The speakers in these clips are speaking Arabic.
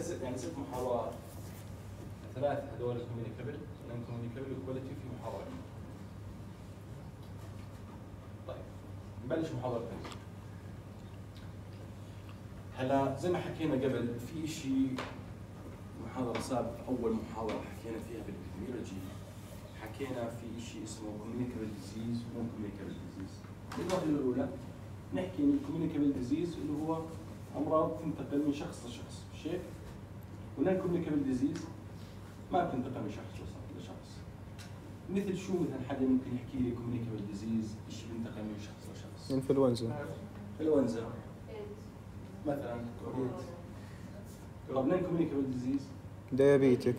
يعني 6 محاضرات، 3 هذول كوميونيكابل ونون كوميونيكابل وكواليتي في محاضرة. طيب نبلش محاضرة ثانية. هلا زي ما حكينا قبل في شيء محاضرة سابقة، أول محاضرة حكينا فيها بالإبيديميولوجي، حكينا في شيء اسمه كوميونيكابل ديزيز ونون كوميونيكابل ديزيز. الوهلة الأولى نحكي إن الكوميونيكابل ديزيز اللي هو أمراض تنتقل من شخص لشخص، مش هيك؟ ونون كوميونيكابل ديزيز ما بتنتقل من شخص لشخص. مثل شو مثلا حدا ممكن يحكي لي كوميونيكابل ديزيز ايش بينتقل من شخص لشخص؟ انفلونزا مثلا. طب نون كوميونيكابل ديزيز؟ ديابيتك،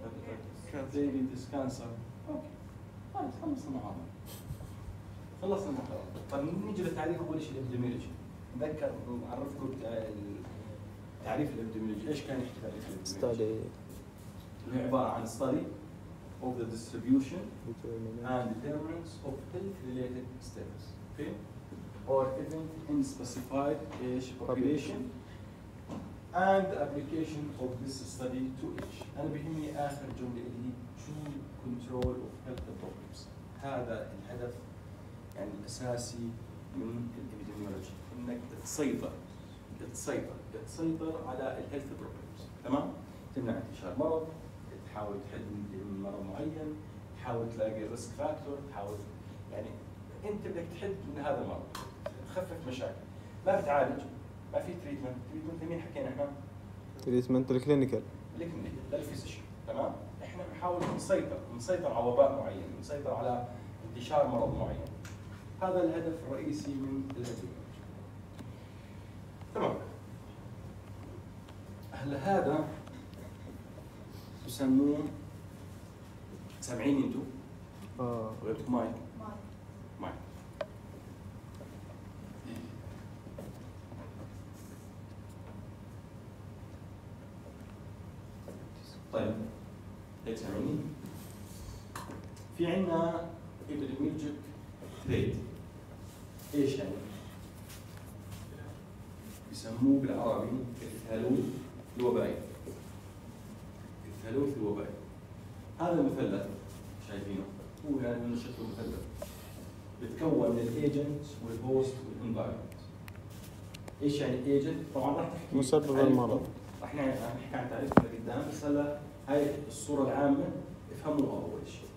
كانسر. اوكي خلص خلصنا المحاضرة. خلصنا المحاضرة. طيب نيجي للتعريف اول شيء الابديميولوجي. نذكر نعرفكم تعريف الابديميولوجي، ايش كان يحكي تعريف الابديميولوجي؟ هي عبارة عن study of the distribution and determinants of health-related status, okay? Or event in specified age population and the application of this study to each. أنا بهمني آخر جملة اللي هي true control of health problems. هذا الهدف يعني الأساسي من الإبيديميولوجي، إنك تسيطر على الهيلث بروبلمز، تمام؟ تمنع انتشار مرض، تحاول تحد من مرض معين، تحاول تلاقي الريسك فاكتور، تحاول يعني انت بدك تحد من هذا المرض، تخفف مشاكل، ما بتعالج، ما في تريتمنت لمين حكينا احنا؟ تريتمنت الكلينيكال للفيزيشن، تمام؟ احنا بنحاول نسيطر على وباء معين، نسيطر على انتشار مرض معين. هذا الهدف الرئيسي من الابيديميولوجي. تمام. هلا هذا يسموه، سامعين انتم؟ غيرتكم معي؟ معي. طيب هيك سامعيني؟ في عندنا epidemiologic trait. ايش يعني؟ يسموه بالعربي الثالوث الوبائي. الثالوث الوبائي. هذا المثلث شايفينه هو يعني من شكله مثلث، بتكون من الايجنت والهوست والانفايرمنت. ايش يعني الايجنت؟ طبعا راح تحكي مسبب المرض، راح نحكي عن تعريفه لقدام، بس هلا هاي الصوره العامه افهموها اول شيء.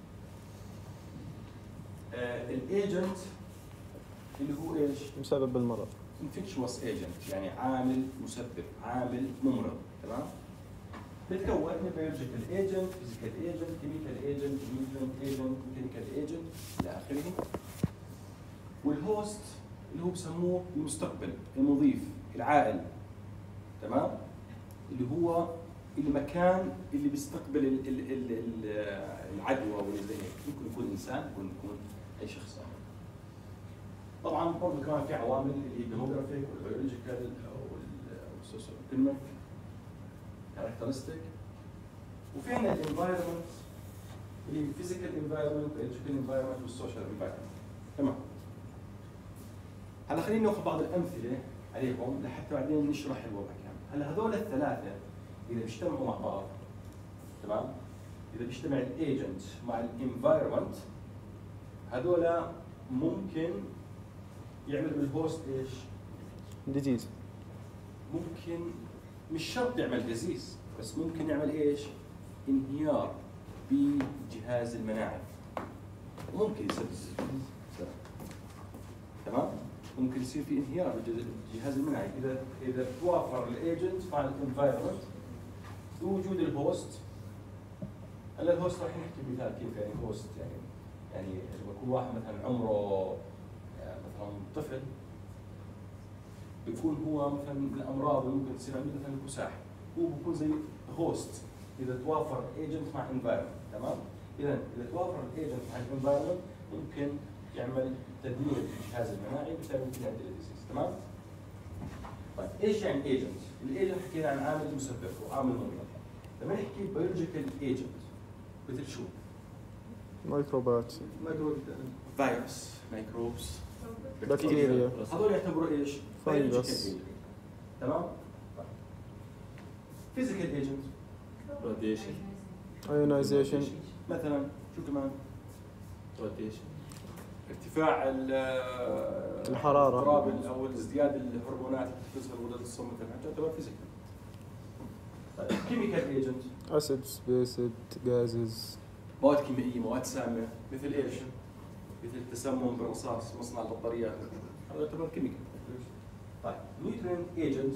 الايجنت اللي هو ايش؟ مسبب المرض. infectious agent يعني عامل مسبب، عامل ممرض، تمام؟ بتكون من biological agent, physical agent, chemical agent, movement agent, mechanical agent إلى آخره. والهوست اللي هو بسموه المستقبل، المضيف، العائل، تمام؟ اللي هو المكان اللي بيستقبل العدوى واللي زي هيك، ممكن يكون إنسان، ممكن يكون أي شخص آخر. طبعا برضه كمان في عوامل اللي هي الديموغرافيك والبيولوجيكال والسوسيو ايكونوميك كاركترستيك، وفي عندنا الانفايرمنت اللي هي الفيزيكال انفايرمنت والبيولوجيكال انفايرمنت والسوشيال انفايرمنت، تمام؟ هلا خلينا ناخذ بعض الامثله عليهم لحتى بعدين نشرح الوضع كامل. هلا هذول الثلاثه اذا بيجتمعوا مع بعض، تمام؟ اذا بيجتمع الايجنت مع الانفايرمنت، هذول ممكن يعمل بالهوست ايش؟ ديزيز. ممكن مش شرط يعمل ديزيز، بس ممكن يعمل ايش؟ انهيار بجهاز المناعي. ممكن يصير تمام؟ ممكن يصير في انهيار بالجهاز المناعي اذا توافر الايجنت مع الانفايرمنت بوجود الهوست. هلا الهوست راح نحكي مثال كيف يعني هوست، يعني لما يكون واحد مثلا عمره مثلا طفل، بيكون هو مثلا من الامراض اللي ممكن تصير عنده مثلا الكساح، هو بيكون زي هوست اذا توافر ايجنت مع انفايرمنت، تمام؟ اذا توافر الايجنت مع الانفايرمنت ممكن يعمل تدمير للجهاز المناعي، بالتالي ممكن يؤدي للديزيز، تمام؟ طيب ايش يعني ايجنت؟ الايجنت حكينا عن عامل مسبب وعامل مضر. لما نحكي بيولوجيكال ايجنت مثل شو؟ ميكروبات، فيروس، ميكروبس، بكتيريا، هذول يعتبروا ايش؟ فيروس، تمام؟ فيزيكال ايجنت راديشن. ايونايزيشن. مثلا شو كمان؟ راديشن. ارتفاع الحرارة. اضطراب او ازدياد الهرمونات اللي تفرزها الغدد الصمت تعتبر فيزيكال. كيميكال ايجنت اسيدز بيسد جازز. مواد كيميائيه، مواد سامه، مثل ايش؟ مثل التسمم بالرصاص، مصنع البطاريات، هذا يعتبر كيميكال. طيب نيوترينت ايجنت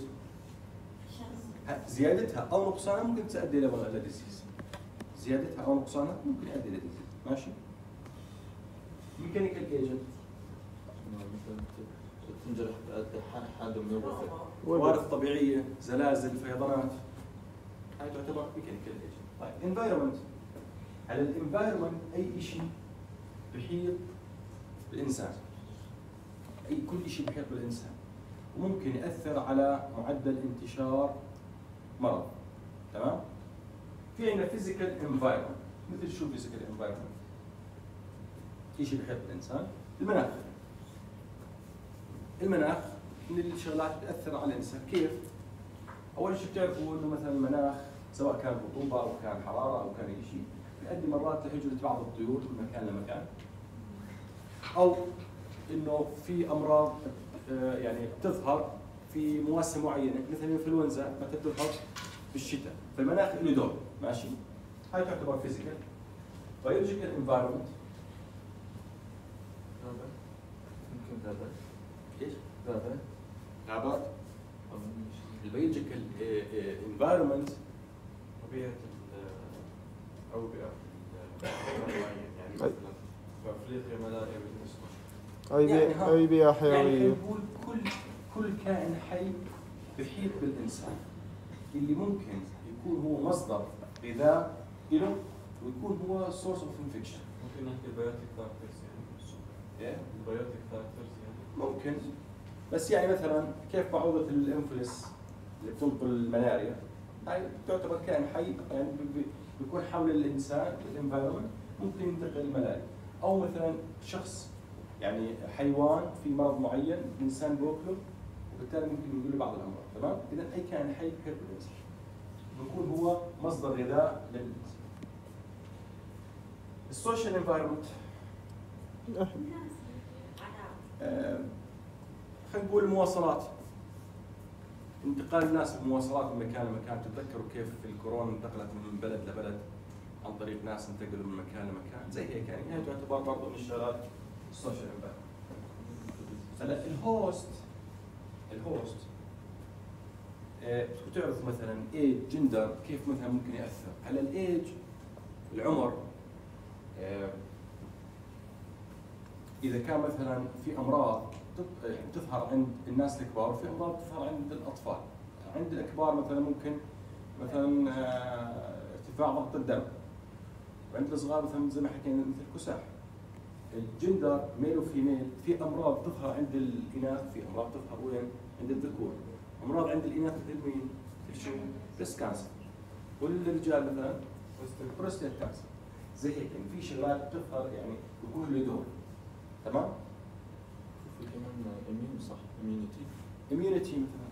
زيادتها او نقصانها ممكن تؤدي الى ديزيز. زيادتها او نقصانها ممكن يؤدي الى ديزيز، ماشي؟ ميكانيكال ايجنت مثلا تنجرح حاد من الغرفة. كوارث طبيعيه، زلازل، فيضانات، هاي تعتبر ميكانيكال ايجنت. طيب انفايرمنت، على الانفايرمنت اي شيء بحيط بالانسان، كل شيء بحيط بالانسان وممكن ياثر على معدل انتشار مرض. تمام؟ في عندنا فيزيكال انفايرمنت، مثل شو فيزيكال انفايرمنت؟ شيء بحيط بالانسان. المناخ. المناخ من الشغلات بتاثر على الانسان، كيف؟ اول شيء بتعرفوا انه مثلا المناخ سواء كان رطوبه او كان حراره او كان اي شيء بيؤدي مرات لهجره بعض الطيور من مكان لمكان، او انه في امراض يعني بتظهر في مواسم معينه، مثل الانفلونزا متى بتظهر بالشتاء، فالمناخ له دور، ماشي؟ هاي تعتبر فيزيكال. بيولوجيكال انفايرمنت يمكن غابات. ايش؟ غابات. غابات. أو البيولوجيكال انفايرمنت طبيعة الأوبئة يعني مثلا في أفريقيا ملاريا بالنسبة اي بيئة يعني حيوية. نقول كل كائن حي بحيط بالانسان اللي ممكن يكون هو مصدر غذاء له ويكون هو سورس اوف انفكشن. ممكن نحكي البيوتيك فاكتورز يعني البيوتيك فاكتورز يعني ممكن، بس يعني مثلا كيف بعوضة الانفلس اللي بتنقل الملاريا هاي تعتبر كائن حي، يعني بيكون حول الانسان الانفايرمنت ممكن ينتقل الملاريا، او مثلا شخص يعني حيوان في مرض معين الانسان بياكله وبالتالي ممكن يجي له بعض الامراض. تمام؟ اذا اي كائن حي بحيط بالانسان بيكون هو مصدر غذاء للانسان. السوشيال انفايرمنت خلينا نقول المواصلات، انتقال الناس بالمواصلات من مكان لمكان. تتذكروا كيف في الكورونا انتقلت من بلد لبلد عن طريق ناس انتقلوا من مكان لمكان، زي هيك يعني هي تعتبر برضه من الشغلات السوشيال انفايرمنت. هلا الهوست بتعرفوا مثلا ايج جندر كيف مثلا ممكن ياثر. هلا الايج العمر اذا كان مثلا في امراض تظهر عند الناس الكبار وفي امراض تظهر عند الاطفال. عند الكبار مثلا ممكن مثلا ارتفاع ضغط الدم، وعند الصغار مثلا زي ما حكينا مثل الكساح. الجندر ميل وفيميل في امراض تظهر عند الاناث، في امراض تظهر وين؟ عند الذكور. امراض عند الاناث مثل مين؟ شو؟ بريست كانسر. والرجال مثلا بروستات كانسر. زي هيك يعني في شغلات بتظهر يعني بيكون له دور. تمام؟ في كمان اميون صح، اميونيتي مثلا.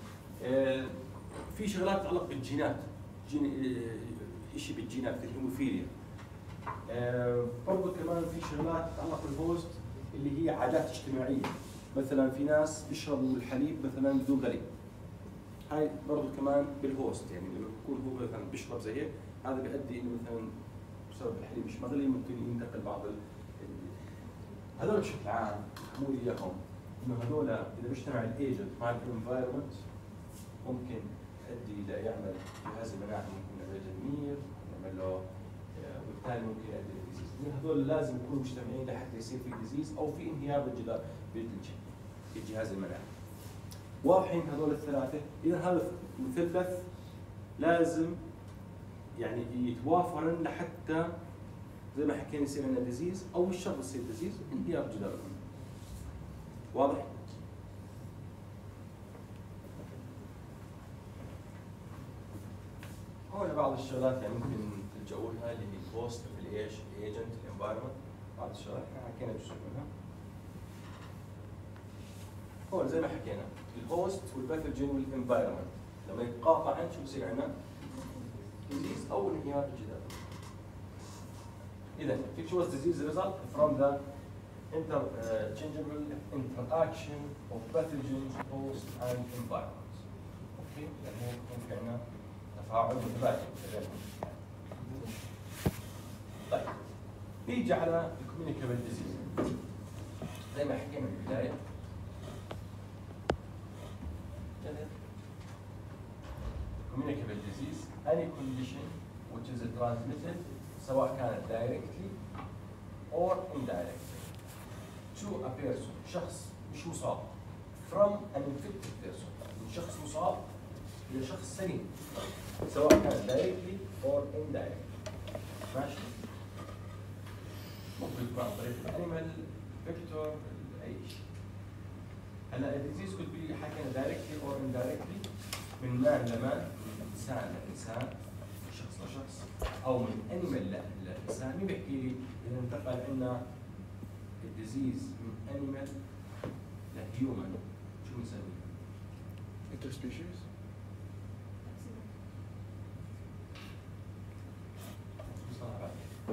في شغلات تتعلق بالجينات، شيء بالجينات مثل الهيموفيليا. برضه كمان في شغلات تتعلق بالهوست اللي هي عادات اجتماعيه، مثلا في ناس بيشربوا الحليب مثلا بدون غلي. هاي برضه كمان بالهوست، يعني لما يكون هو مثلا بيشرب زي هيك هذا بيؤدي انه مثلا بسبب الحليب مش مغلي ممكن ينتقل بعض هذول بشكل عام مو اياهم انه هذول اذا بيجتمع الايجنت مع الانفايرمنت ممكن يؤدي الى يعمل جهاز المناعي، ممكن يعمل تدمير، يعمل له وبالتالي ممكن يؤدي الى ديزيز. هذول لازم يكونوا مجتمعين لحتى يصير في ديزيز او في انهيار بالجهاز المناعي. واضحين هذول الثلاثه؟ اذا هذا مثلث لازم يعني يتوافرن لحتى زي ما حكينا يصير عندنا ديزيز او مش شرط يصير ديزيز، انهيار جدار المناعي. واضح؟ هون بعض الشغلات يعني ممكن تلجأوا لها اللي هي الهوست، الايش، الايجنت، الانفايرمنت، بعض الشغلات احنا حكينا جزء منها. هون زي ما حكينا الهوست والباثوجين والانفايرمنت. لما يتقاطع عند شو بصير عندنا؟ disease أو انهيار الجدار. إذا infectious disease result from the interchangeable interaction of pathogens, host and environment. اوكي؟ يعني يكون في عندنا تفاعل متبادل بينهم. طيب نيجي على الكوميونيكابل ديزيز. زي ما حكينا في البداية. Communicable disease, any condition which is transmitted سواء كانت directly or indirectly to a person شخص مش مصاب from an infected person من شخص مصاب إلى شخص سليم سواء كان directly or indirectly ماشي؟ ممكن يكون عن طريق الانيمال فيكتور أي شيء. هلا الديزيز could be حكينا directly or indirectly من مان لمان من انسان لانسان من شخص لشخص او من انيمال لانسان. مين بيحكي لي اذا انتقل عندنا الديزيز من انيمال لهيومن شو بنسميه؟ interspecies. صعبة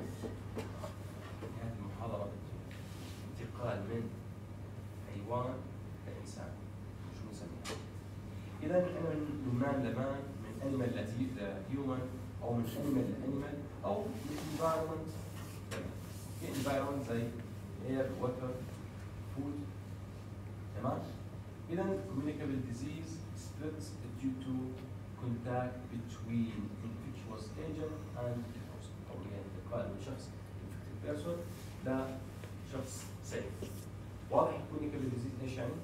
هذه المحاضرة انتقال من حيوان لانسان شو بنسميها؟ إذا إحنا من مان لمان من أنيمال لهيومن أو من أنيمال لأنيمال أو من environment في environment زي air, water, food تمام؟ إذا communicable disease spreads due to contact between infectious agent and the host أو يعني انتقال من شخص infected person لشخص safe. واضح communicable disease إيش يعني؟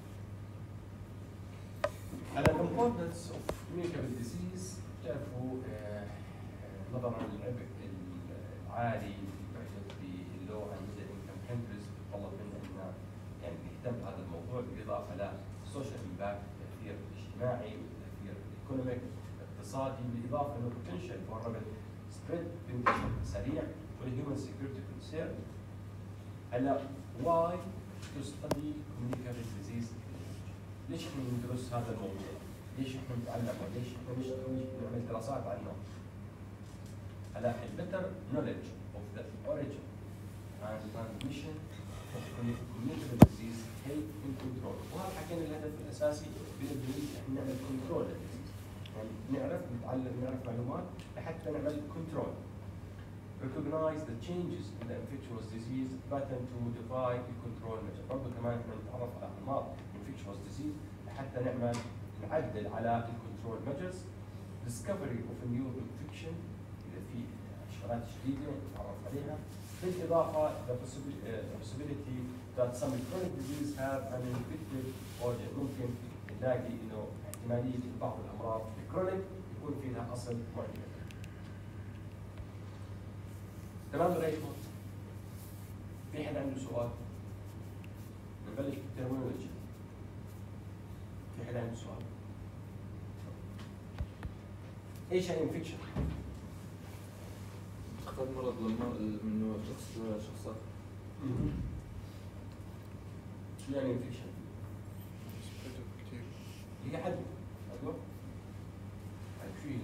على الامبورتنس اوف communicable disease تعرفوا نظرا للعبء العالي باللو اند ميدل انكم كونتريز بتطلب منا ان يعني نهتم بهذا الموضوع بالاضافه للسوشيال امباكت التاثير الاجتماعي والتاثير الايكونوميك الاقتصادي بالاضافه انه بوتنشال فور رابد سبريد بانتشار سريع والهيومن سكيورتي كونسيرن. هلا واي تو ستدي communicable disease؟ ليش احنا ندرس هذا الموضوع؟ ليش احنا نتعلمه؟ ليش احنا نعمل دراسات عنه؟ هلا البتر knowledge of the origin and transmission of communicable disease help in control. وهذا حكينا الهدف الاساسي بالتدريب احنا نعمل كنترول للديزيز. يعني نعرف نتعلم نعرف معلومات لحتى نعمل كنترول. Recognize the changes in the infectious disease pattern to define the control measure. برضه كمان احنا نتعرف على انماط infectious disease لحتى نعدل على الكنترول measures. Discovery of a new infection اذا في شغلات جديده نتعرف عليها. بالاضافه the possibility that some chronic disease have an infective origin. ممكن نلاقي انه احتماليه بعض الامراض الكرونيك يكون فيها اصل معين. تمام لغايه هون؟ في حد عنده سؤال؟ نبلش بالترمينولوجي. في حد عنده سؤال؟ ايش يعني انفكشن؟ انتقال مرض من شخص لشخص آخر. شو يعني انفكشن؟ هي عدوى. عدوى؟ طيب شو هي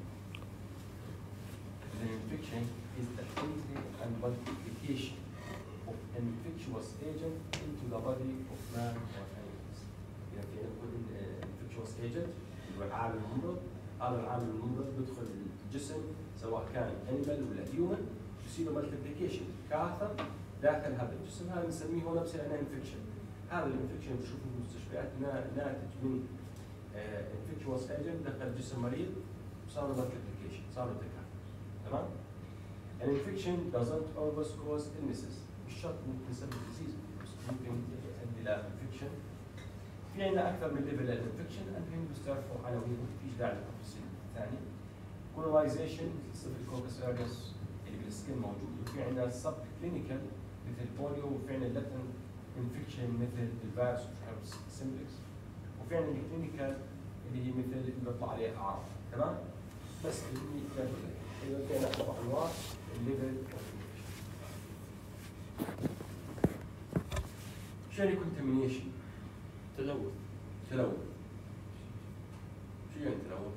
الانفكشن؟ The infection is the entry and multiplication of an infectious agent into the body of man or animals. يعني في عندنا infectious agent اللي هو العامل الممرض. هذا العامل الممرض بيدخل الجسم سواء كان animal ولا human يصير له multiplication كاثر داخل هذا الجسم. هذا بنسميه هون بصير عندنا infection. هذا الانفكشن بنشوفه في المستشفيات ناتج من infectious agent دخل جسم مريض وصار له multiplication صار له تكاثر. تمام؟ An infection doesn't always cause illnesses. مش شرط ممكن يسبب disease بس ممكن يؤدي إلى infection. في عندنا أكثر من level للانفكشن المهم بس تعرفوا عناوين مفيش داعي للتفاصيل الثانية. colonization مثل Staphylococcus aureus اللي بالسكين موجود وفي عندنا sub clinical مثل البوليو وفي عندنا latent infection مثل الفيروس وفيروس سيمبلكس وفي عندنا الكلينيكال اللي هي مثل اللي بيطلع عليها أعراض. تمام؟ بس اللي تعرفوا إذا كان أربع أنواع الليفل شو يعني contamination؟ تلوث. تلوث. شو شو يعني تلوث؟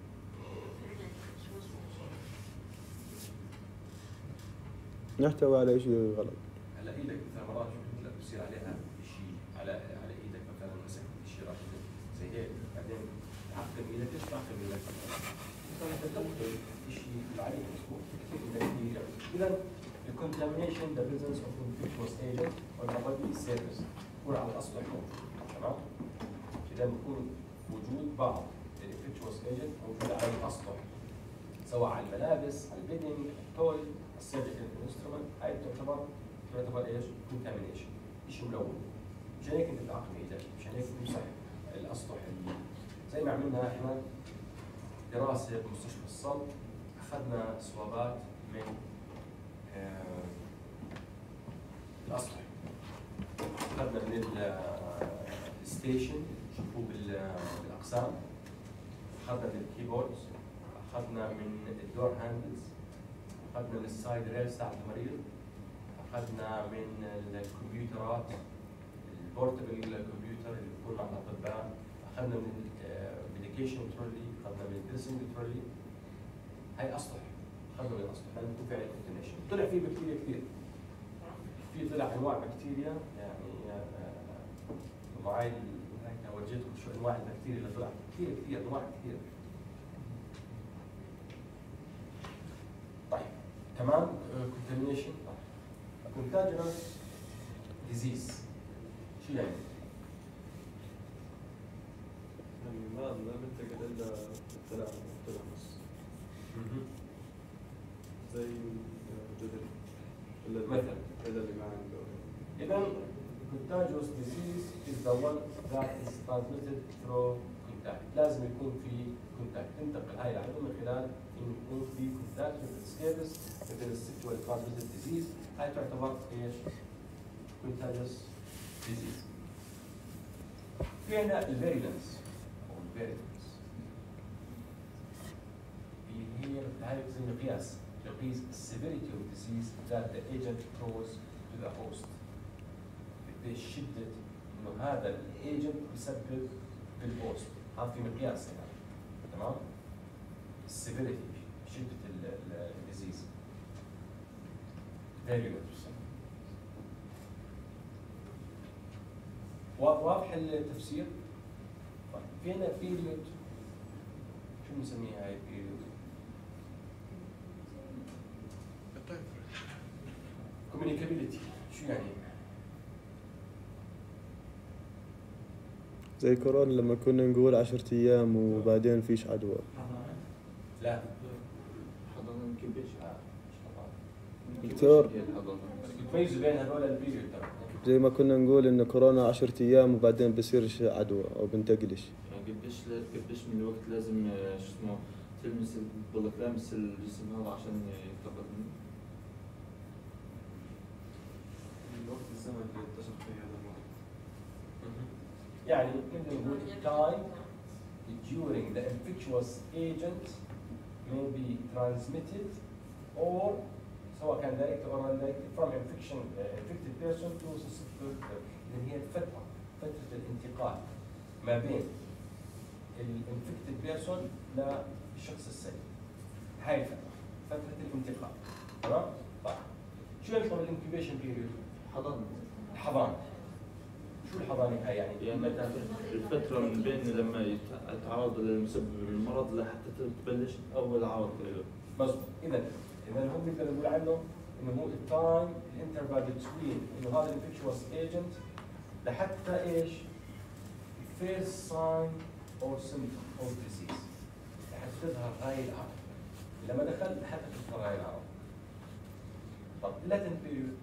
نحتوي على شيء غلط. هلا ايدك مثلا مرات شو بصير عليها شيء على ايدك مثلا مسكت شيء راح زي هيك بعدين تعقم ايدك. ليش تعقم ايدك؟ مثلا تدخل شيء عليك مضبوط. اذا الكونتامينيشن ذا بريزنس اوف انفكشوس ايجنت on the body surface يكون على الاسطح موجود. تمام؟ اذا بكون وجود بعض الانفكشوس ايجنت موجود على الاسطح سواء على الملابس، على البيدنج، التوي، السيرجيكال انسترومنت. هاي تعتبر ايش؟ كونتامينيشن، شيء ملون. مشان هيك انت بتعقم ايدك، مشان هيك تمسح الاسطح زي ما عملنا احنا دراسه بمستشفى الصلب، اخذنا سوابات من الاسطح، اخذنا من الستيشن شوفوا بالاقسام، اخذنا من الكيبوردز، اخذنا من الدور هاندلز، اخذنا من السايد ريلز تاع المريض، اخذنا من الكمبيوترات البورتبل كمبيوتر اللي بيكون مع الاطباء، اخذنا من الميديكيشن ترولي، اخذنا من الدريسنج ترولي. هاي اسطح اخذنا من الاسطح لانه بيكون في عليه كونتامينيشن. طلع فيه بكتيريا كثير، في طلع انواع بكتيريا يعني معي هيك ورجيتكم شو انواع البكتيريا اللي طلعت كثير انواع كثير. طيب تمام. كونتامينيشن كونتاجينس ديزيز شو يعني؟ يعني ما بنتقل الا بالتلامس زي الجدري مثلا اللي ما عنده. إذا contagious disease is the one that is transmitted through contact. لازم يكون في contact، تنتقل هاي العدوى من خلال إنه يكون في contact مثل السكيبس مثل السيكشوال transmitted disease. هاي تعتبر إيش؟ contagious disease. في عندنا الفيريلنس أو الفيريلنس، هي هاي زي مقياس يقيس severity of disease that the agent throws to the host. بشدة إنه هذا الagent بيسبب بالهوست. هذا في مقياس هنا. تمام؟ severity شدة الديزيز. virulence. واضح التفسير؟ طيب في هنا period، شو بنسميها هاي period؟ communicability. شو يعني؟ زي كورونا لما كنا نقول 10 أيام وبعدين فيش عدوى. لا حضانة يمكن بيش دكتور بتميزوا بين هذول البيريود ترى. زي ما كنا نقول إن كورونا 10 أيام وبعدين بصيرش عدوى أو بنتقلش. يعني قديش من الوقت لازم شو اسمه تلمس بالك لامس الجسم هذا عشان يتقبل منه؟ الوقت الزمن اللي اكتشف فيه هذا المرض. يعني نقدر نقول time during the infectious agent may be transmitted or سواء كان direct or indirect from infected person to susceptible person. اللي هي فترة الانتقال ما بين infected person للشخص السليم. هاي الفترة فترة الانتقال. تمام؟ طيب شو يعتبر الانكيوبيشن بيريود؟ الحضانة. شو الحضانة هاي يعني؟ يعني الفترة من بين لما يتعرض للمسبب المرض لحتى تبلش أول عرض له. مظبوط. إذا هو بنقدر نقول عنه إنه هو التايم الانترفال بتوين إنه هذا الانفكشوس ايجنت لحتى إيش؟ first sign or symptom of disease. لحتى تظهر هاي الأعراض. لما دخل لحتى تظهر هاي الأعراض. طب latent period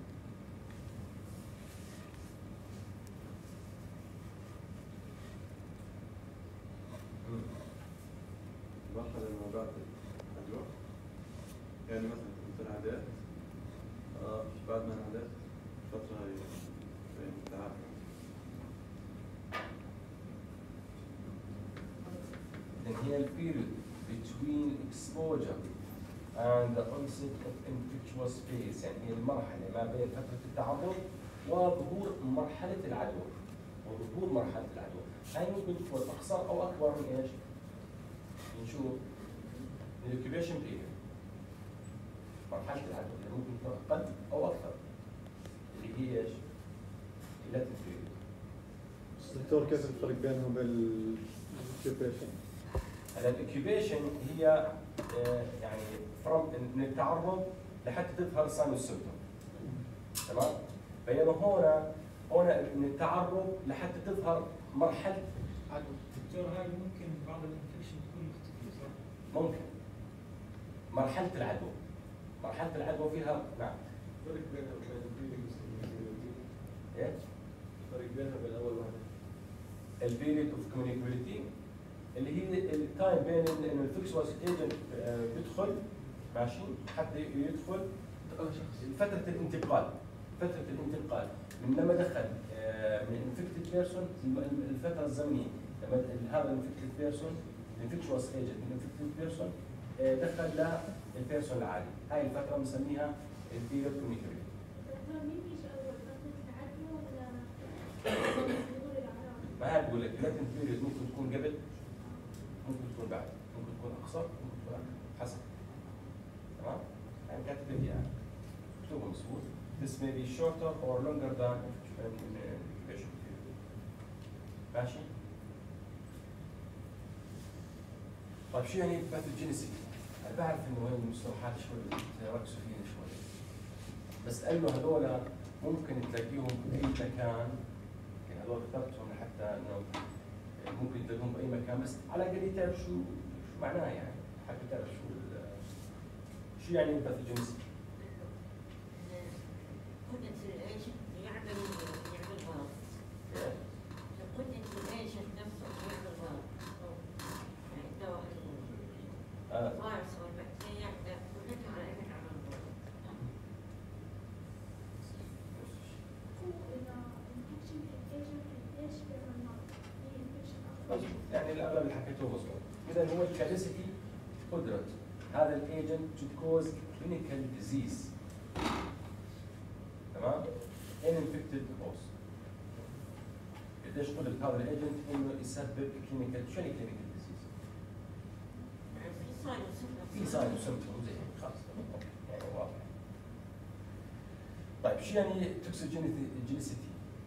مرحلة ما بعد العدوى. يعني مثلا كنت انعديت بعد ما انعديت فترة هي بين التعافي. then هي البيريود between exposure and the onset of infectious phase. يعني هي المرحلة ما بين فترة التعرض وظهور مرحلة العدوى. هاي ممكن تكون أقصر أو أكبر من إيش؟ نشوف الانكيوبيشن بيريود، مرحله العدوى اللي ممكن تكون اقل او اكثر، اللي هي ايش؟ اللاتنت بيريود. دكتور كيف الفرق بينهم وبين الانكيوبيشن؟ هلا الانكيوبيشن هي يعني من التعرض لحتى تظهر الساين والسيمبتوم. تمام؟ بينما هون من التعرض لحتى تظهر مرحله عدوى. دكتور هاي ممكن بعض الانفكشن تكون مختفية صح؟ ممكن مرحله العدوى فيها نعم. الفرق بينها وبين البيريود ايه؟ الفرق بينها وبين اول واحده البيريد اوف كوميونيكابيلتي اللي هي التايم بين انه الفيكسوس ايجنت بيدخل ماشي حتى يدخل فتره الانتقال من لما دخل من انفكتد بيرسون الفتره الزمنيه لما هذا الانفكتد بيرسون الفيكسوس ايجنت من انفكتد بيرسون دخل للبيرسون العادي، هاي الفتره بنسميها البيريد كوميونيكابيلتي. ما هي بقول لك اللاتنت بيريود ممكن تكون قبل، ممكن تكون بعد، ممكن تكون اقصر، ممكن تكون اكثر، حسب. تمام؟ يعني كاتب لك اياها. اكتبها مظبوط. This may be shorter or longer than incubation period. ماشي؟ طيب شو يعني باثوجينيسيتي؟ انا بعرف انه هاي المصطلحات شوي تركزوا فيها شوي. بس لانه هذول ممكن تلاقيهم باي مكان، هذول اخترتهم لحتى انه ممكن تلاقيهم باي مكان، بس على الاقل تعرف شو معناه يعني، حتى تعرف شو يعني الباثوجينيسيتي. قدرة العيش يعمل غلط. قدرة العيش نفسه يعمل غلط. يعني الدواء الفيروس والبكتيريا قدرتها على انها تعمل غلط. يعني الاغلب اللي حكيته مظبوط. اذا هو الكاليسيتي قدره هذا الايجنت تو كوز كلينيكال ديزيز. تمام؟ ان انفكتد هوست. قديش قدره هذا الايجنت انه يسبب كلينيكال، شو يعني كلينيكال ديزيز؟ في ساين وسيمبتوم زي هيك خلص يعني واضح. طيب شو يعني توكسيجينيسيتي؟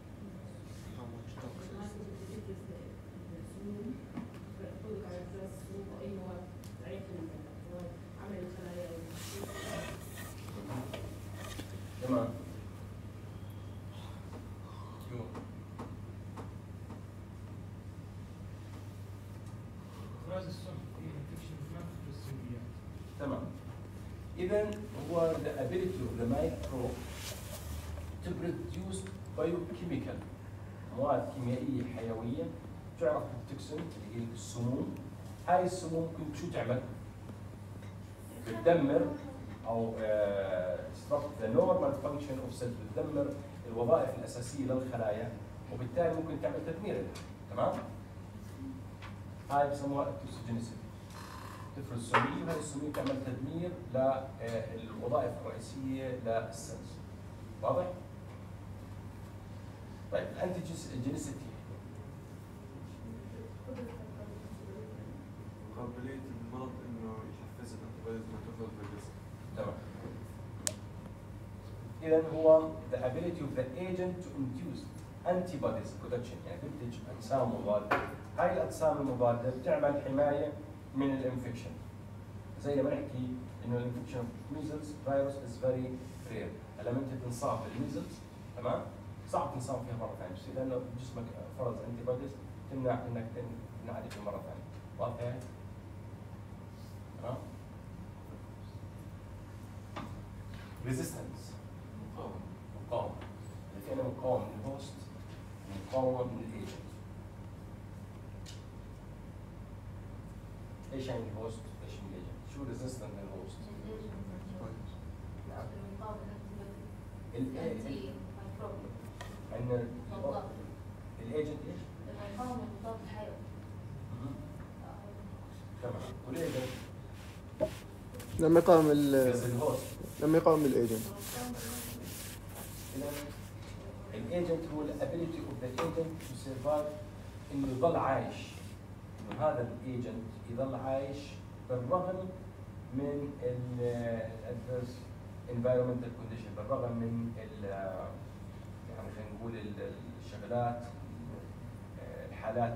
تمام. افراز السم في انفكشن ما في السلبيات. تمام. إذا هو the ability of the microbe to produce biochemical مواد كيميائية حيوية تعرف بالتوكسين اللي هي السموم. هاي السموم ممكن شو تعمل؟ بتدمر أو disrupt the normal function of cells، بتدمر الوظائف الأساسية للخلايا وبالتالي ممكن تعمل تدمير لها. تمام؟ هاي بسموها التوكسيجينيسيتي. تفرز سمية وهذه السمية تعمل تدمير للوظائف الرئيسية للسيلز. واضح؟ طيب الانتيجينيسيتي قابلية المرض انه يحفز الانتيبوديز انها تفرز بالجسم. تمام. إذا هو the ability of the agent to induce antibodies production، يعني تنتج أجسام مضادة. هاي الأجسام المضادة بتعمل حماية من الانفكشن. زي لما نحكي إنه الانفكشن اوف ميزلز فيروس از فيري رير. لما أنت تنصاب بالميزلز تمام؟ صعب تنصاب فيها مرة ثانية، بس لأنه جسمك فرز انتيبوديز تمنع إنك تنعدي فيها مرة ثانية. واضح؟ تمام؟ ريزيستنس مقاومة. إذا كان مقاوم من الهوست مقاومة من الايجنت. ايش يعني الهوست؟ ايش يعني الايجنت؟ شو ريزيستنت للهوست؟ نعم. عندنا الايجنت ايش؟ تمام. والايجنت لما يقاوم الهوست. لما يقاوم الايجنت. إذا الايجنت هو الابيلتي اوف ذا ايجنت تو سرفايف، انه يضل عايش، انه هذا الايجنت يظل عايش بالرغم من الادفيرس environmental condition، بالرغم من يعني خلينا نقول الشغلات، الحالات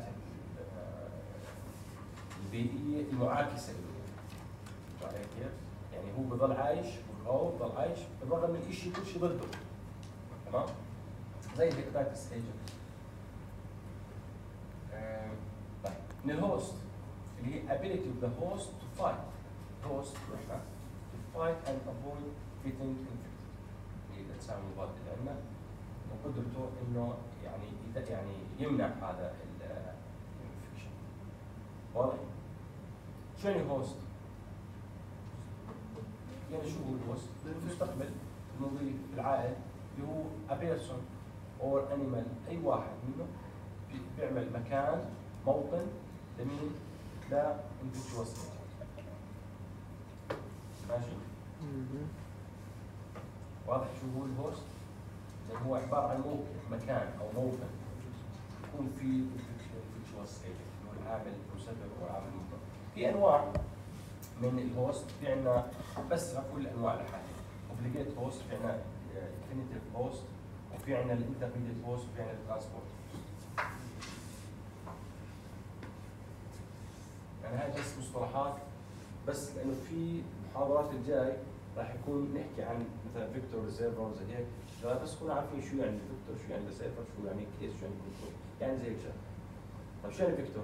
البيئيه المعاكسه له. كيف؟ يعني هو بضل عايش او بضل عايش بالرغم من شيء كل شيء ضده. تمام؟ زي الهيباتيتس ايجنت. طيب من الهوست اللي هي ability of the host to fight. host to fight and avoid getting infected. اللي هي الأجسام المضادة اللي عندنا وقدرته إنه يعني يمنع هذا الانفكشن. واضح؟ شو يعني هوست؟ يعني شو هو الهوست؟ المستقبل المضيف العائد اللي هو a person or animal، أي واحد منه بيعمل مكان موطن لمين؟ لا infectious agent. ماشي؟ واضح شو هو الهوست؟ اللي هو عبارة عن موقع، مكان أو موطن يكون فيه infectious agent، اللي هو العامل المسبب أو العامل المضر. في أنواع من الهوست، في عندنا بس كل أنواع لحالها. obligate host، في عندنا definitive host، وفي عندنا الانترميديت هوست، وفي عندنا الترانسبورت. يعني هاي بس مصطلحات بس، لانه في المحاضرات الجاي راح يكون نحكي عن مثلا فيكتور ريسيرفر زي هيك، بس كنا عارفين شو يعني فيكتور، شو يعني ريسيرفر، شو يعني كيس، شو يعني كنترول، يعني زي هيك شغله. طيب شو يعني فيكتور؟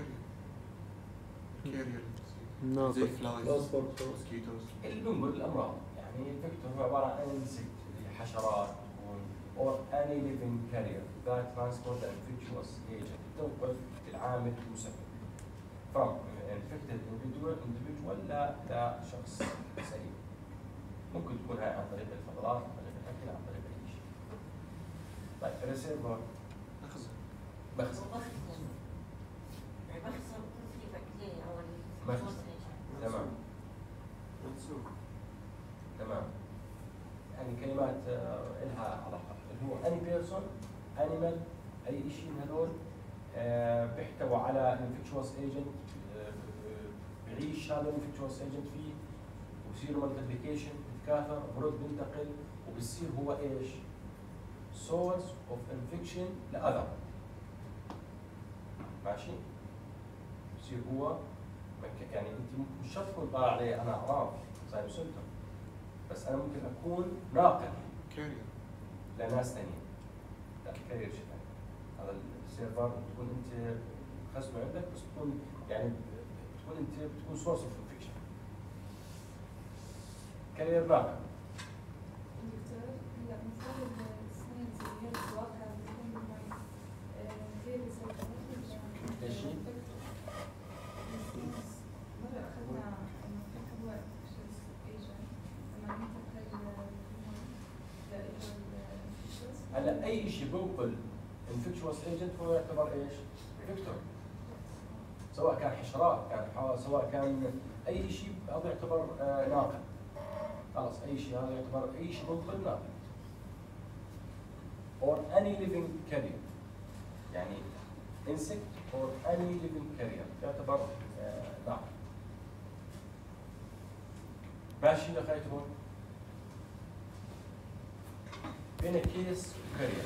كارير ناقل. زي فلايز موسكيتوز اللي بينقل الامراض. يعني الفيكتور هو عباره عن انسكت اللي هي حشرات تكون or any living carrier that transport an infectious agent، تنقل العامل المسبب from infected individual لشخص سليم. ممكن تكون هاي عن طريق الفضلات، عن طريق الاكل، عن طريق اي شيء. طيب الريسيرفر مخزن يعني بخزن كل في بكتيريا او مخزن. تمام تمام. يعني كلمات لها علاقه، اللي هو any person animal اي شيء من هذول بيحتوى على infectious agent، بيعيش هذا الانفكتشوس ايجنت فيه وبصير مالتيبليكيشن، بتكاثر، برد بينتقل، وبصير هو ايش؟ سورس اوف انفكشن لاذر. ماشي؟ بصير هو يعني انت مش شرط تكون طالع عليه انا اعراض زي سيمتوم، بس انا ممكن اكون ناقل كارير لناس ثانيين. لا كارير شيء ثاني. هذا السيرفر بتكون انت خزنه عندك، بس تكون يعني بتكون سورس اوف انفكشن. كارير ناقل. دكتور هلا المفروض السنين اللي هي الواقع بتكون غير ايش هي؟ مرة أخذنا إنه هو infectious agent لما ننتقل هلا أي شيء بنقل infectious agent هو يعتبر ايش؟ فيكتور. سواء كان حشرات، سواء كان أي شيء هذا يعتبر ناقل. خلاص أي شيء هذا يعتبر أي شيء بنقل ناقل. or any living carrier، يعني insect or any living carrier يعتبر ناقل. ماشي لغاية بين كيس وكارير.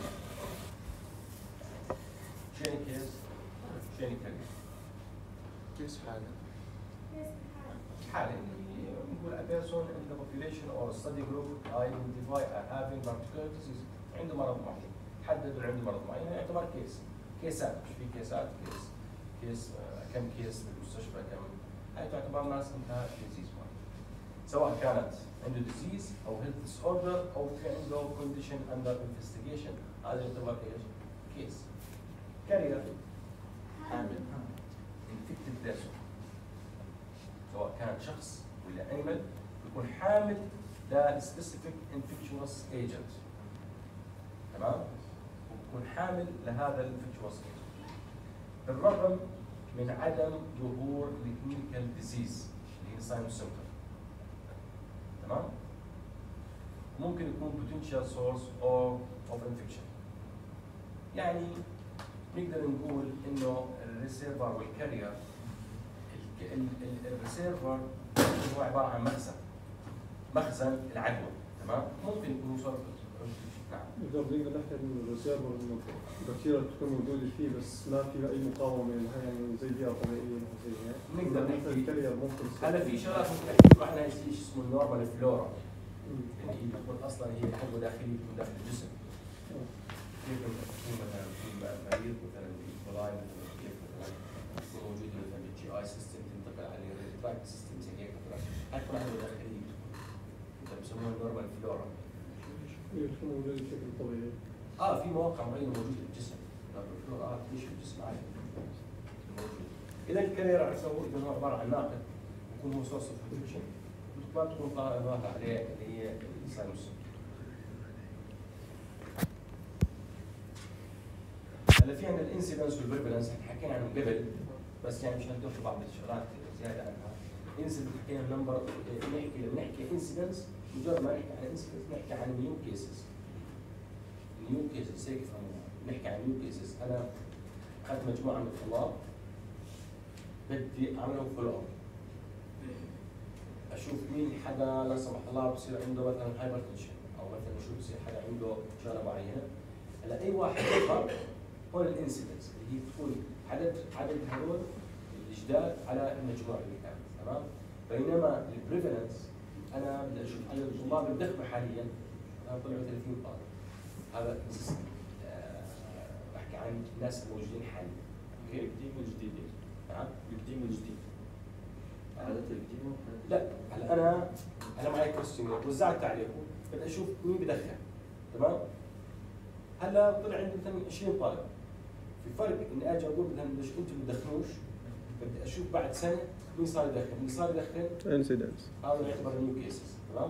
شو يعني كيس؟ شو يعني كارير؟ كيس حالة حالة نقول a person in the population or study group identify having particular disease، عنده مرض معين، حددوا عنده مرض معين يعتبر كيس. كيسات، مش في كيسات، كيس كم كيس بالمستشفى، كم هاي تعتبر ناس عندها ديزيز معين، سواء كانت عنده ديزيز او هيلث ديس اوردر او في عنده كونديشن اندر انفستيجيشن، هذا يعتبر ايش؟ كيس. كارير حامل انفكتد بيرسون، سواء كان شخص ولا انيمال يكون حامل لسبيسيفيك انفكشوس ايجنت. تمام؟ ويكون حامل لهذا الانفكشوس ايجنت بالرغم من عدم ظهور الكلينيكال ديزيز اللي هي ساين سيمبتوم. تمام؟ ممكن يكون potential source of infection. يعني نقدر نقول انه الريسيرفر والكارير الريسيرفر هو عباره عن مخزن العدوى، تمام؟ ممكن يكون صار نعم. إذا بدنا نحكي إنه الريسيرفر إنه البكتيريا تكون موجودة فيه بس ما في أي مقاومة لها، يعني زي بيئة طبيعية أو زي هيك. نقدر مثل نحكي الكلية ممكن تصير. هلا في شغلات ممكن نحكي عنها شيء اسمه النورمال فلورا، اللي هي بتكون اصلا هي حجوه داخليه من داخل الجسم. كيف تكون مثلا في مريض مثلا بلاين مثلا كيف مثلا يكون موجود مثلا بالجي اي سيستم تنتقل عليه التراك سيستم زي هيك مثلا، هاي تكون حجوه داخليه بسموها النورمال فلورا. هي تكون موجودة بشكل طبيعي. في مواقع معينه موجوده في الجسم، الفلورا تعيش في الجسم عادي موجود. اذا الكارير عرفنا هو اذا هو عباره عن ناقل يكون هو سورس اوف انفكشن، ما تكون ظاهره عليه اللي هي الساينوس. هلا في عندنا الانسيدنس والبريفالنس حكينا عنهم قبل، بس يعني مش هندخل في بعض الشغلات زياده عنها. انسيدنس حكينا النمبر، نحكي انسيدنس مجرد ما نحكي عن انسيدنس نحكي عن نيو كيسز. نيو كيسز هيك فهموها، نحكي عن نيو كيسز. انا اخذت مجموعه من الطلاب بدي اعملهم فولو اب، اشوف مين حدا لا سمح الله بصير عنده مثلا هايبرتنشن، او مثلا شو بصير حدا عنده شغله معينه. هلا اي واحد يظهر هون الانسيدنس اللي هي بتكون عدد هذول الجداد على المجموع اللي كان، تمام؟ بينما البريفالنس انا بدي اشوف عدد الطلاب الدخمه حاليا، انا طلعوا 30 طالب. هذا بحكي عن الناس الموجودين حاليا. اوكي؟ القديم والجديد. نعم؟ القديم والجديد. عادة القديم. لا، هلا انا معي كويستشن وزعت عليكم، بدي اشوف مين بدخن، تمام؟ هلا طلع عندي مثلا 20 طالب. في فرق اني اجي اقول مثلا ليش انتم ما تدخنوش، بدي اشوف بعد سنه مين صار يدخن، اللي صار يدخن انسيدنس. هذا يعتبر نيو كيسز، تمام؟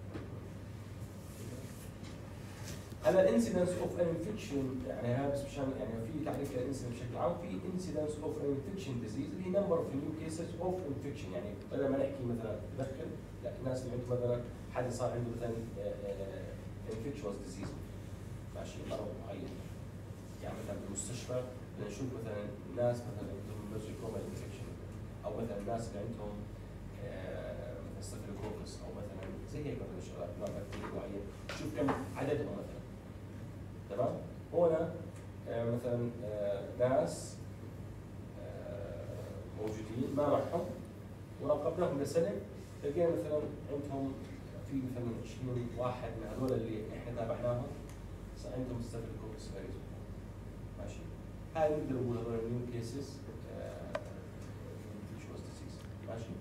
هلا الانسيدنس اوف ان انفكشن يعني هذا بس مشان يعني في تعريف للانسيدنس بشكل عام، في انسيدنس اوف ان انفكشن ديزيز اللي هي نمبر اوف نيو كيسز اوف انفكشن، يعني بدل ما نحكي مثلا تدخن، لا الناس اللي عندهم مثلا حد صار عنده مثلا انفكشوس ديزيز، ماشي مرض معين، يعني مثلا بالمستشفى بدنا نشوف مثلا ناس مثلا عندهم نوزوكرومال انفكشن، او مثلا الناس اللي عندهم مثلا ستافيلوكوكس او مثلا زي هيك مثلا شغلات نوع بكتيريا معين، نشوف كم عددهم مثلا، تمام؟ هنا مثلا ناس موجودين ما معهم وراقبناهم لسنه، لقينا مثلا عندهم في مثلا 20 واحد من هذول اللي احنا تابعناهم صار عندهم ستافيلوكوكس فيروس، ماشي؟ هاي نقدر نقول هذول نيو كيسز ماشي؟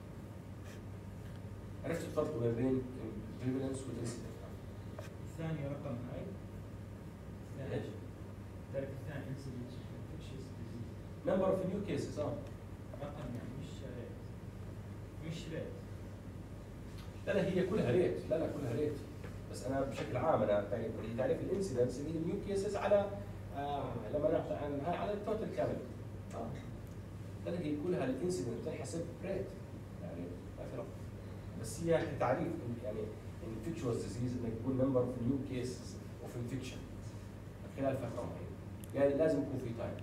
عرفت الفرق ما بين البريفالنس والانسيدنس؟ الثاني رقم هاي ايش؟ الدرجة الثانية انسيدنس انفكشيس ديزيز نمبر اوف نيو كيسز رقم يعني مش ريت. لا هي كلها ريت، لا كلها ريت، بس انا بشكل عام انا تعريف الانسيدنس اللي هي النيو كيسز على لما نحكي عن هاي على التوتال كامل. لا هي كلها الانسيدنس بتنحسب ريت، يعني ما في رقم، بس هي كتعريف يعني infectious disease انك تكون number of new cases of infection خلال فتره معينه، يعني لازم يكون في تايم.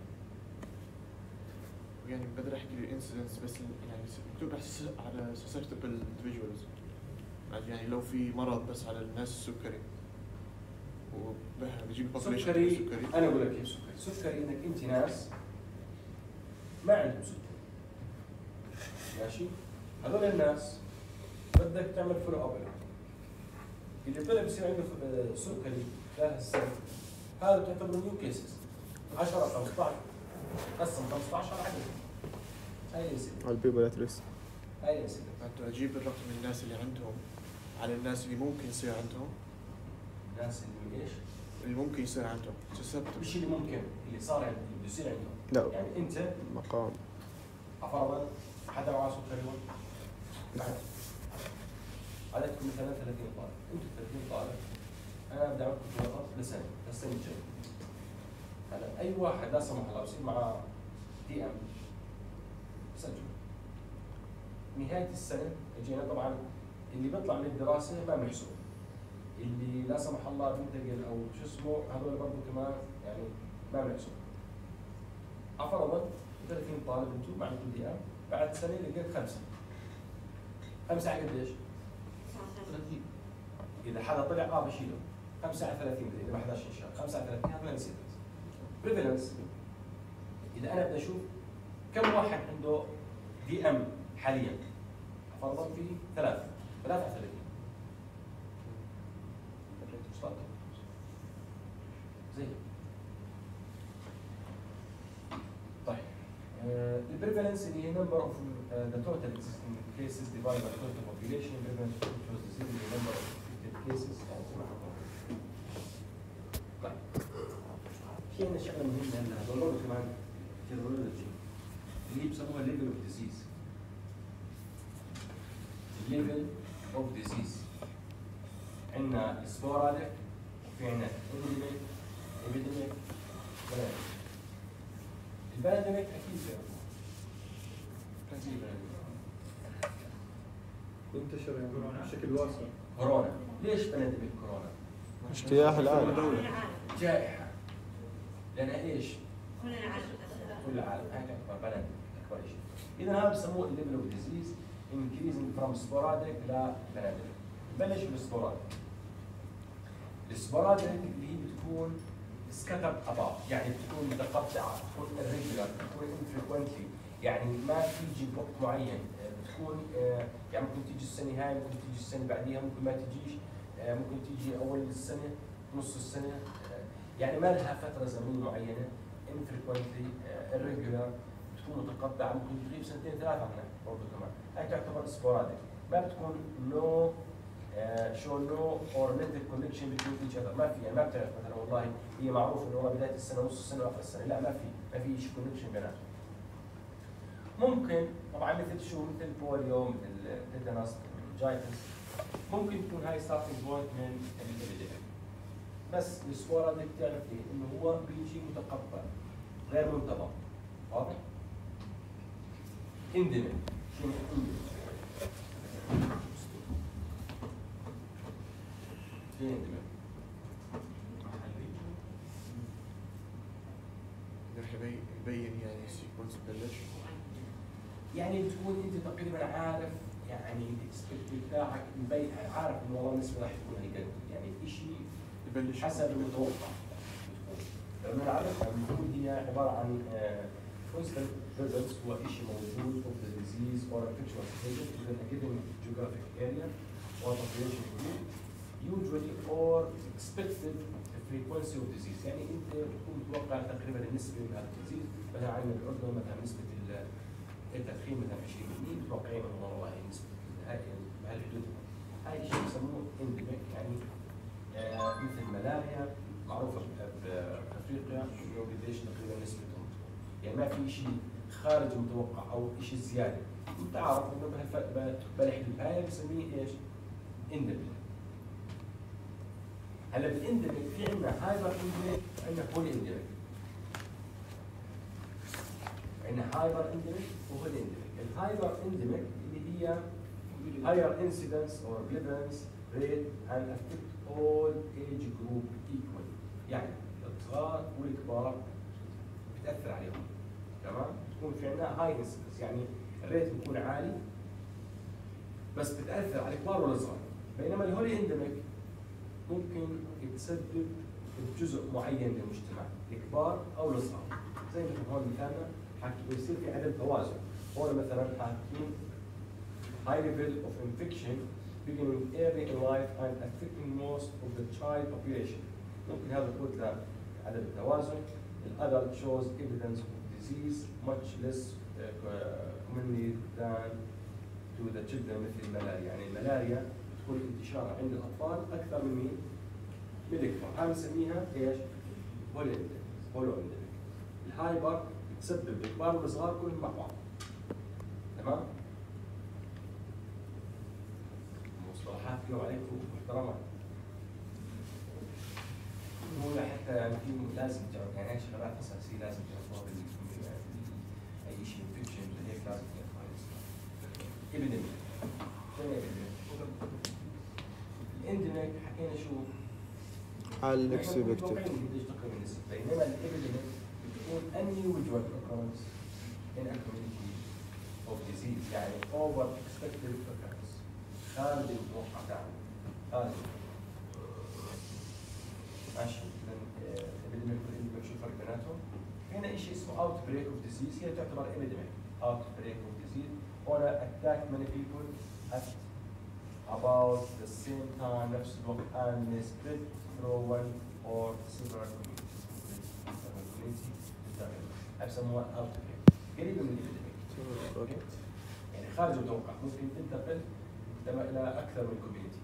يعني بقدر احكي الانسيدنس بس يعني مكتوب على susceptible individuals، يعني لو في مرض بس على الناس السكري وبجيب سكري، انا اقول لك كيف سكري انك انت ناس ما عندهم سكري، ماشي؟ هذول الناس بدك تعمل فولو اب لهم. اللي طلع بصير عنده سكري خلال السنه هذا تعتبر نيو كيسز 10 15 قسم 15 عدد، هاي الانسيدنت. على البيبل ات ريسك. هاي الانسيدنت. انت اجيب الرقم من الناس اللي عندهم على الناس اللي ممكن يصير عندهم. الناس اللي ايش؟ اللي ممكن يصير عندهم مش اللي ممكن، اللي صار اللي بده يصير عندهم. لا. يعني انت مقام. فرضا حدا معه سكري نعم. عددكم مثلا 30 طالب، انتم 30 طالب، انا بدي اعطيكم فقط لسنه، السنه الجايه. هلا اي واحد لا سمح الله بصير معه دي ام سجل. نهايه السنه اجينا طبعا اللي بيطلع من الدراسه ما بنحسبه. اللي لا سمح الله بينتقل او شو اسمه هذول برضه كمان يعني ما بنحسبه. فرضا 30 طالب انتم ما عندكم دي ام، بعد سنه لقيت 5. 5 على قديش؟ 30. اذا حدا طلع بشيله 5 على 30 اذا ما حداش انشاء 5 على 30 هذا انسيدنس. بريفالنس اذا انا بدي اشوف كم واحد عنده دي ام حاليا فرضا في 3 على 30 زي طيب البريفالنس اللي هي number of the total existing cases divided by total population. prevalence of infectious disease اللي هي number of infected cases أو اسمها. طيب في عندنا شغله مهمه هلا هذول برضه كمان تيرولوجي اللي هي بسموها level of disease. level of disease عندنا sporadic وفي عندنا endemic epidemic pandemic. البانديميك اكيد كان في ينتشر يعني بشكل واسع. كورونا، ليش بانديميك كورونا؟ اجتياح العالم. جائحة. لأنها ايش؟ كل العالم كل العالم، هاي أكبر بانديميك، أكبر شيء. إذا هذا بسموه الليفل اوف ديزيز increasing from sporadic ل بانديميك. بلش بالسبوراديك. السبوراديك اللي هي بتكون scattered about، يعني بتكون متقطعة، بتكون irregular، بتكون infrequently، يعني ما تيجي بوقت معين، بتكون يعني ممكن تيجي السنة هاي، ممكن تيجي السنة بعديها، ممكن ما تيجيش، ممكن تيجي أول السنة، نص السنة، يعني ما لها فترة زمنية معينة، infrequently، irregular، بتكون متقطعة، ممكن تغيب 2-3 عنها برضه كمان، هاي تعتبر sporadic، ما بتكون no show no or little connection between each other. ما في يعني ما بتعرف مثلا والله هي معروف انه والله بدايه السنه نص السنه واخر السنه، لا ما في شيء كونكشن بيناتهم. ممكن طبعا مثل شو مثل بوليو مثل تيتانوس جايتس ممكن تكون هاي ستارتنج بوينت من الابيديميك. بس السبوراديك بتعرف ايه؟ انه هو بيجي متقطع غير منتظم. واضح؟ انديميك شو انديميك؟ فين انديميك؟ يبين يعني السيكونس بلش. يعني بتكون انت تقريبا عارف يعني الاكسبكت بتاعك مبين عارف انه والله النسبه راح تكون هالقد، يعني شيء يبلش حسب المتوقع. لما نعرفها المفروض هي عباره عن constant presence هو شيء موجود of the disease or infectious agent within a given geographic area or population group usually or expected frequency of disease. يعني انت بتكون متوقع تقريبا النسبه من هذا الديزيز، مثلا عندنا بالاردن مثلا نسبه التدخين مثلا 20% متوقعين انه والله هي نسبه هاي بهالحدود. هاي الشيء بسموه انديميك، يعني مثل الملاريا معروفه بافريقيا انه قديش تقريبا نسبتهم، يعني ما في شيء خارج المتوقع او شيء زياده، انت عارف انه بهالحدود هاي بنسميه ايش؟ انديميك. هلا بالانديميك في عندنا هايبر انديميك وعندنا بولي انديميك. عندنا هايبر انديميك وبولي انديميك. الهايبر انديميك اللي هي higher incidence or prevalence rate and affect all age group equally. يعني الصغار والكبار بتاثر عليهم. تمام؟ بتكون في عندنا هاي انسيدنس، يعني الريت بيكون عالي بس بتاثر على الكبار والصغار. بينما الهولي انديميك ممكن تسبب جزء معين من المجتمع، الكبار او الصغار. زي مثل هون مثالنا حكي يصير في عدم توازن، هون مثلا حاكيين high level of infection beginning early in life and affecting most of the child population. ممكن هذا يقود لعدم التوازن. الادلت shows evidence of disease much less commonly than to the children مثل الملاريا، يعني الملاريا تكون انتشارها عند الاطفال اكثر من مين؟ من الكبار. هاي بنسميها ايش؟ هولو انديميك. الهايبر بتسبب الكبار والصغار كلهم مع بعض. تمام؟ مصطلحات اليوم عليكم محترمه. هو حتى يعني في لازم تعرف يعني هاي شغلات اساسيه لازم تعرفوها اي شيء انفكشن هيك لازم تعرفوها. ابيديميك. شو ابيديميك؟ الانديميك حكينا شو؟ حال الاكسبكتد. بينما الابيديميك بتكون unusual occurrence in a community اوف ديزيز يعني اوفر اكسبكتد occurrence خارج المتوقع تاعنا خارج ماشي. اذا ابيديميك والانديميك شو الفرق بيناتهم؟ هنا شيء اسمه اوت بريك اوف ديزيز هي تعتبر ابيديميك اوت بريك اوف ديزيز or attack many people at about the same time نفس الوقت and may spread through one or several community بسموها اوت بريك قريبه من الابيديميك يعني خارج المتوقع ممكن تنتقل الى اكثر من كوميونتي.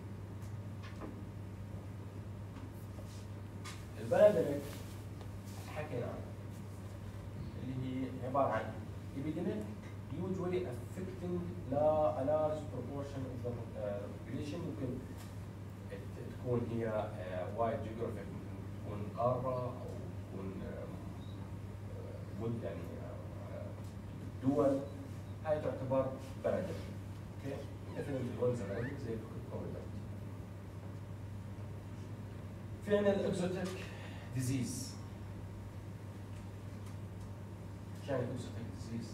البانديميك حكينا عنها اللي هي عباره عن epidemic usually affecting a large proportion of the population ممكن تكون هي wide geographic ممكن تكون قاره او تكون مدن يعني دول هاي تعتبر بانديميك. اوكي مثل الانفلونزا زي الكوفيد. في عندنا الاكزوتيك ديزيز. شو يعني الاكزوتيك ديزيز؟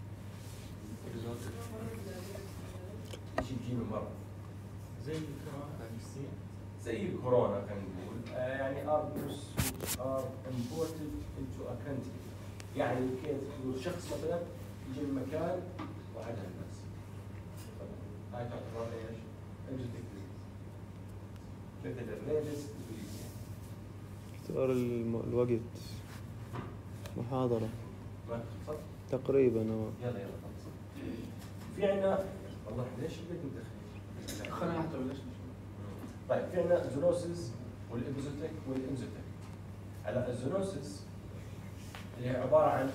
شيء بيجي من برا زي الكورونا زي الكورونا خلينا نقول يعني are imported into a country يعني كيف تقول شخص مثلا يجي من مكان وعدها الناس هاي تعتبر ايش؟ اكزوتيك ديزيز مثل الريبس اختار الوقت محاضرة ما تفضل تقريبا يلا خلص. في عندنا والله ليش بدك تدخل؟ خلينا حتى بلاش. طيب في عندنا الزونوسيس والاكزوتيك والانزوتيك. هلا الزونوسيس اللي هي عباره عن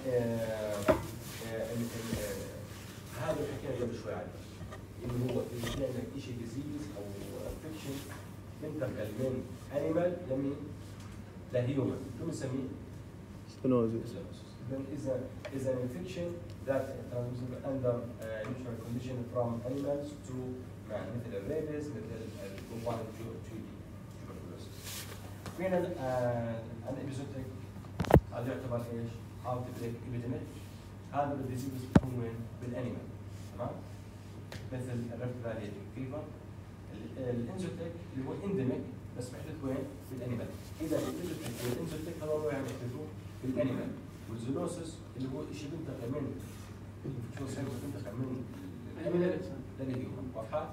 هذا اللي حكينا قبل شوي عنه اللي هو اللي في عندك شيء ديزيز او انفكشن ينتقل من انيمال لمين؟ لهيومن شو بنسميه؟ سبنوزيس. is an infection that transmitted under natural condition from animals to man مثل الريبس مثل الوباء tuberculosis. فينا الابيزوتيك هذا يعتبر ايش؟ اوت بريك ابيديميك. هذا الديزيز بتكون وين؟ بالانيمال تمام؟ مثل الريفت فالي فيفر. الانزوتيك اللي هو انديميك بس بيحدث وين؟ بالانيمال. اذا الابيزوتيك والانزوتيك هذول يعني يحدثوا بالانيمال. والزونوسيس اللي هو شيء بينتقل من شو اسمه بينتقل من الانيمال للهيومن. واضحه؟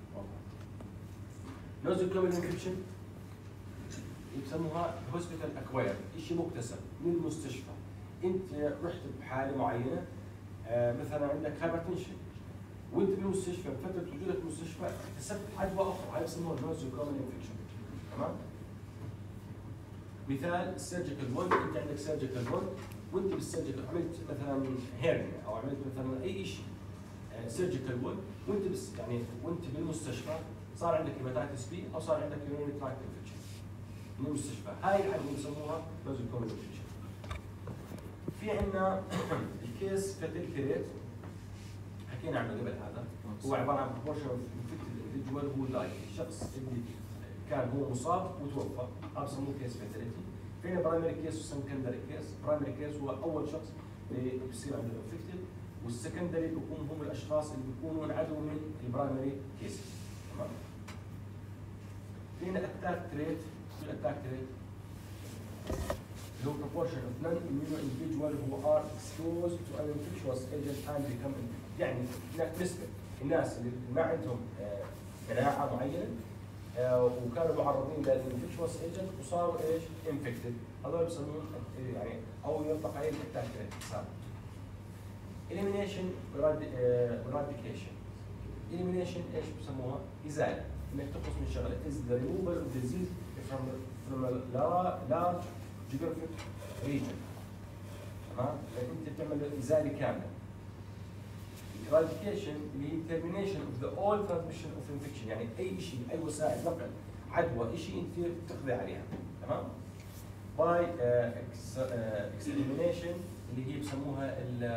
نوزوكوميال انفكشن يسموها هوسبيتال اكواير شيء مكتسب من المستشفى. انت رحت بحاله معينه مثلا عندك هايبرتنشن وانت بالمستشفى بفتره وجودك بالمستشفى اكتسبت عدوى اخرى هاي بسموها نوزوكوميال انفكشن. تمام؟ مثال السيرجيكال وند انت عندك سيرجيكال وند وانت بالسيرجيكال عملت مثلا هيرنيا او عملت مثلا اي شيء سيرجيكال وند وانت بس يعني وانت بالمستشفى صار عندك هيباتيتس بي او صار عندك يورينري تراكت انفكشن من المستشفى. هاي العدوى بسموها نوزوكوميال انفكشن. في عندنا الكيس فاتيلتي ريت حكينا عنه قبل. هذا هو عباره عن بروبورشن اوف انفكتد اندفيدوال هو لايف الشخص اللي كان هو مصاب وتوفى هذا بسموه كيس فاتيلتي. فينا برايمري كيس وسكندري كيس. برايمري كيس هو اول شخص اللي بيصير عنده انفكتد والسكندري بيكون هم الاشخاص اللي بيكونوا انعدوا من البرايمري كيس. تمام؟ فينا اتاك تريت. شو الاتاك تريت؟ اللي هو proportion of non-immune individual who are exposed to an infectious agent and become infected. يعني نسبة الناس اللي ما عندهم مناعة معينة وكانوا معرضين للانفكشوس ايجنت وصاروا ايش؟ انفكتد. هذول بسموهم يعني او يطلق عليهم الاتاك ريت. elimination eradication. elimination ايش بسموها؟ ازالة. انك تخلص من شغلة is the removal of disease from a large geographic region. تمام؟ انت بتعمل ازالة كاملة. eradication اللي هي termination of the all transmission of infection يعني اي شيء اي وسائل نقل عدوى شيء انت بتقضي عليها. تمام؟ by extermination اللي هي بسموها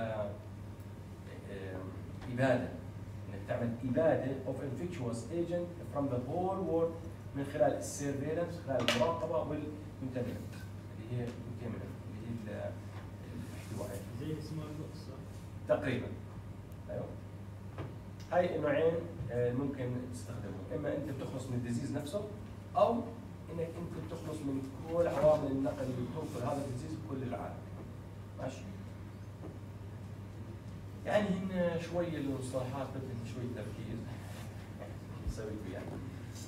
الاباده انك تعمل اباده of infectious agent from the whole world من خلال السيرفيلنس خلال المراقبه والكونتينمنت اللي هي الكونتينمنت اللي هي الاحتواء زي اسمها النقص تقريبا. ايوه هاي نوعين ممكن تستخدمهم، اما انت بتخلص من الديزيز نفسه او انك انت بتخلص من كل عوامل النقل اللي بتوصل هذا الديزيز بكل العالم. ماشي؟ يعني هن شوي المصطلحات بدهم شوي تركيز نسوي فيها.